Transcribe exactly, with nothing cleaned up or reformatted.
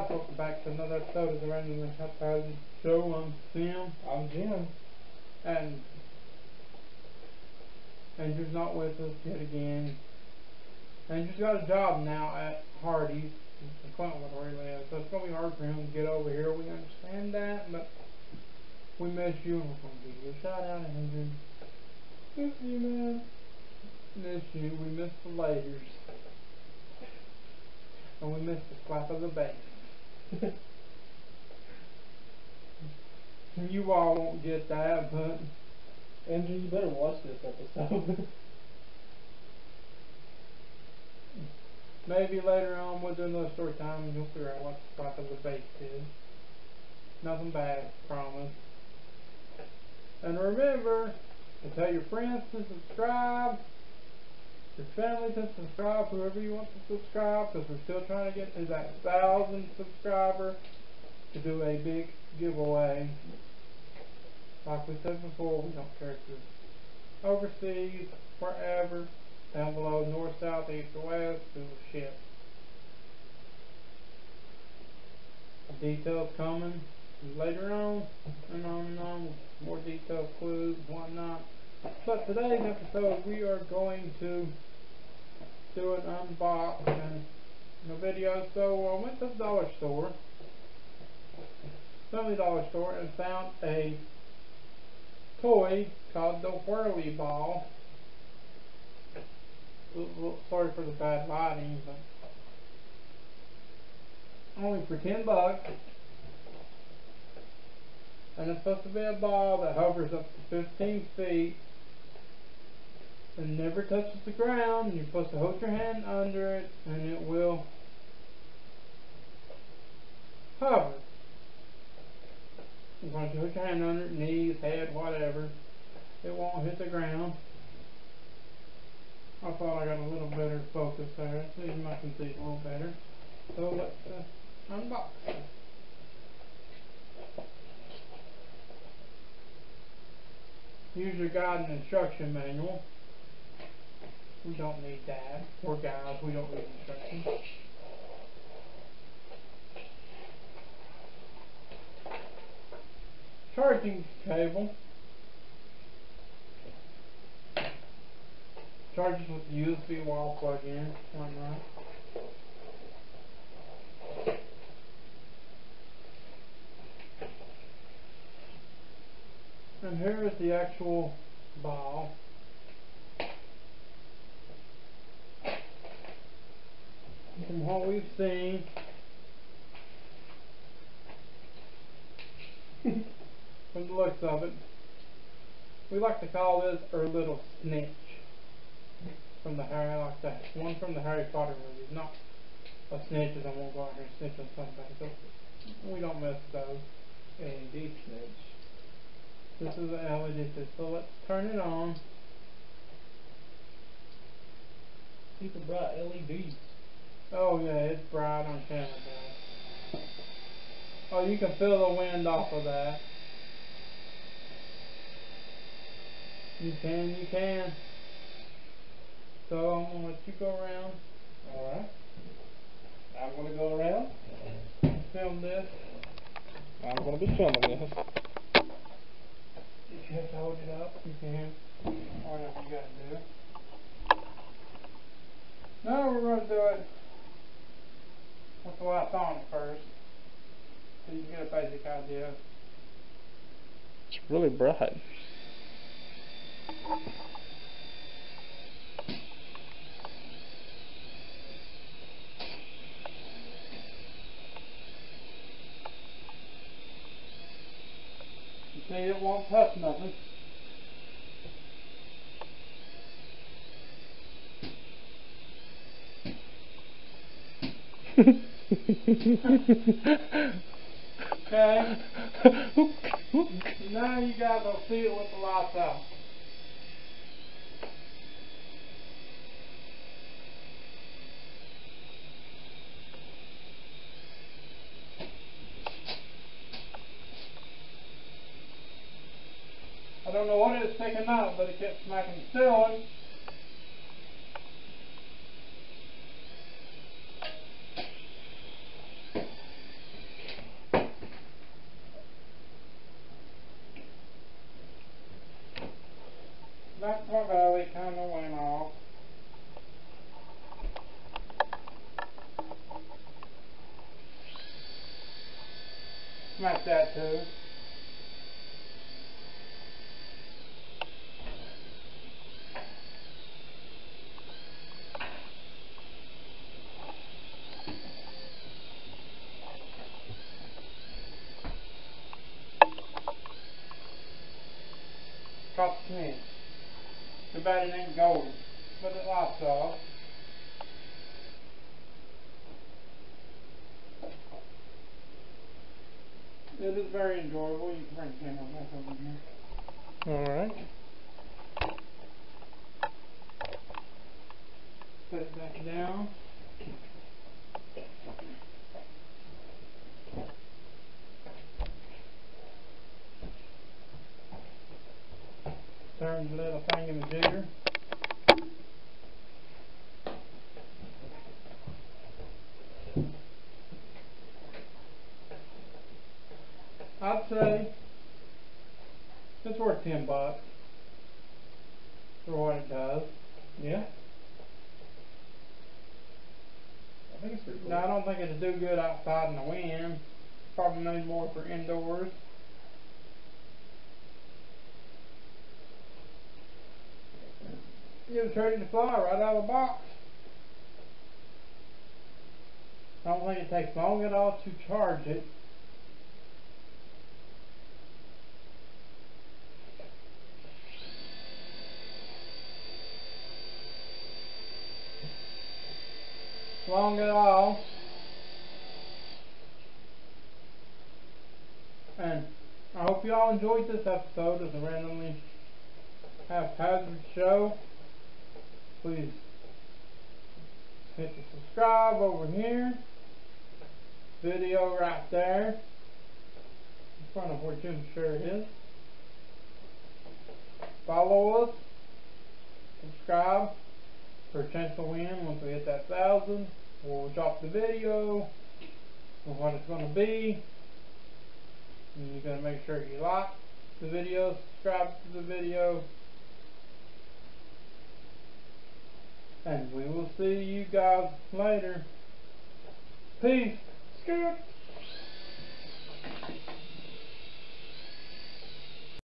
guys, welcome back to another episode of the Randomly Haphazard Show. I'm Tim. I'm Jim. And Andrew's not with us yet again. Andrew's got a job now at Hardee's in Clintonwood where he lives, so it's going to be hard for him to get over here. We understand that, but we miss you and we're going to give you a shout out, Andrew. Miss you, man. Miss you. We miss the layers. And we miss the slap of the bass. You all won't get that, but Andrew, you better watch this episode. maybe later on we'll do another story time and you'll figure out what the slap of the bass is. Nothing bad, promise. And remember to tell your friends to subscribe, your family to subscribe, whoever you want to subscribe, because we're still trying to get to that thousand subscriber to do a big giveaway. Like we said before, we don't care if you're overseas, wherever, down below, north, south, east, or west, do a shit. Details coming later on, and on and on, more detailed clues, whatnot. But today's episode, we are going to do an unboxing in a video. So I went to the dollar store, family dollar store, and found a toy called the Whirly Ball. Sorry for the bad lighting, but only for ten bucks. And it's supposed to be a ball that hovers up to fifteen feet and never touches the ground. You're supposed to hold your hand under it and it will hover. You're going to hold your hand under it, knees, head, whatever. It won't hit the ground. I thought I got a little better focus there, so you might can see it a little better. So let's uh, unbox it. Use your guide and instruction manual. We don't need that. We're guys, we don't need instructions. Charging cable. Charges with the U S B wall plug-in. Why not? And here is the actual ball. From what we've seen, from the looks of it, we like to call this our little snitch from the Harry, like that one from the Harry Potter movies. Not a snitch, as I won't go out here and snitch on somebody. So we don't mess with those. L E D snitch. This is an L E D snitch. So let's turn it on. Super bright L E Ds. Oh yeah, it's bright on camera, guys. Oh, you can feel the wind off of that. You can, you can. So I'm gonna let you go around. Alright. I'm gonna go around. Film this. I'm gonna be filming this. If you have to hold it up, you can. Or whatever you gotta do. Now we're gonna do it with the lights on first, so you can get a basic idea. It's really bright. You see, it won't touch nothing. Okay. Now you guys will see it with the lights out. I don't know what it was picking up, but it kept smacking the ceiling. my belly kind of went off. Smack that too. Caught the snitch. Too bad it ain't gold, but it lots of. It is very enjoyable. You can bring the camera back over here. Alright. Put it back down. Turn the little thing in the jigger. I'd say it's worth ten bucks for what it does. Yeah. I think it's pretty cool. Now I don't think it'd do good outside in the wind. Probably need more for indoors. It's ready to fly right out of the box. I don't think it takes long at all to charge it. Long at all. And I hope you all enjoyed this episode of the Randomly Haphazard Show. Please hit the subscribe over here. Video right there in front of where Jim's shirt is. Follow us. Subscribe for a chance to win once we hit that thousand. We'll drop the video of what it's going to be. And you're going to make sure you like the video, subscribe to the video. And we will see you guys later. Peace. Scoot.